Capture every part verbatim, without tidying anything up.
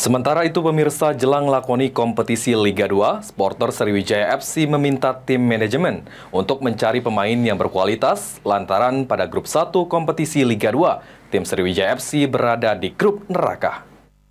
Sementara itu pemirsa, jelang lakoni kompetisi Liga dua, supporter Sriwijaya F C meminta tim manajemen untuk mencari pemain yang berkualitas lantaran pada grup satu kompetisi Liga dua, tim Sriwijaya F C berada di grup neraka.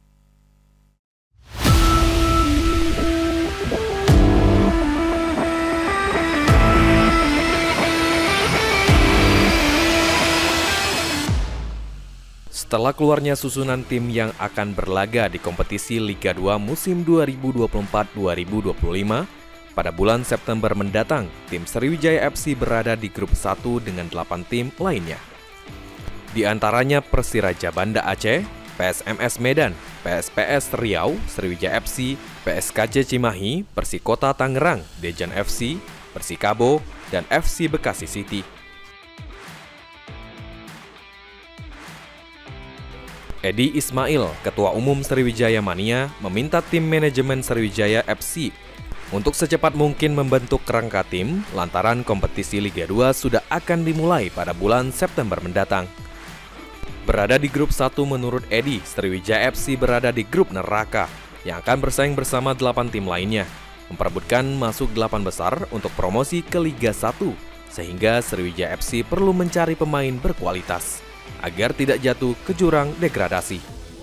Setelah keluarnya susunan tim yang akan berlaga di kompetisi Liga dua musim dua ribu dua puluh empat dua ribu dua puluh lima, pada bulan September mendatang, tim Sriwijaya F C berada di grup satu dengan delapan tim lainnya. Di antaranya Persiraja Banda Aceh, P S M S Medan, P S P S Riau, Sriwijaya F C, P S K J Cimahi, Persikota Tangerang, Dejan F C, Persikabo, dan F C Bekasi City. Edi Ismail, Ketua Umum Sriwijaya Mania, meminta tim manajemen Sriwijaya F C untuk secepat mungkin membentuk kerangka tim lantaran kompetisi Liga dua sudah akan dimulai pada bulan September mendatang. Berada di grup satu menurut Edi, Sriwijaya F C berada di grup neraka yang akan bersaing bersama delapan tim lainnya, memperebutkan masuk delapan besar untuk promosi ke Liga satu, sehingga Sriwijaya F C perlu mencari pemain berkualitas agar tidak jatuh ke jurang degradasi.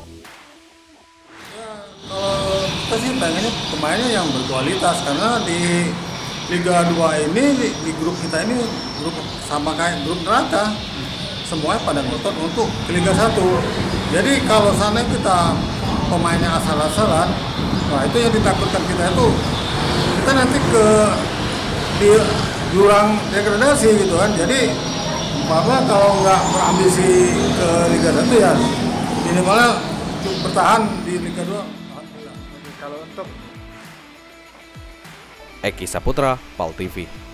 Ya, kalau kita sih pengennya pemainnya yang berkualitas, karena di Liga dua ini, di, di grup kita ini grup sama kayak grup neraka. Semuanya pada ngotot untuk ke Liga satu. Jadi kalau sana kita pemainnya asal-asalan, wah itu yang ditakutkan kita itu, kita nanti ke di jurang degradasi gitu kan. Jadi bahwa kalau nggak berambisi ke Liga satu ya minimalnya bertahan di Liga dua. Kalau untuk Eki Saputra, Pal T V.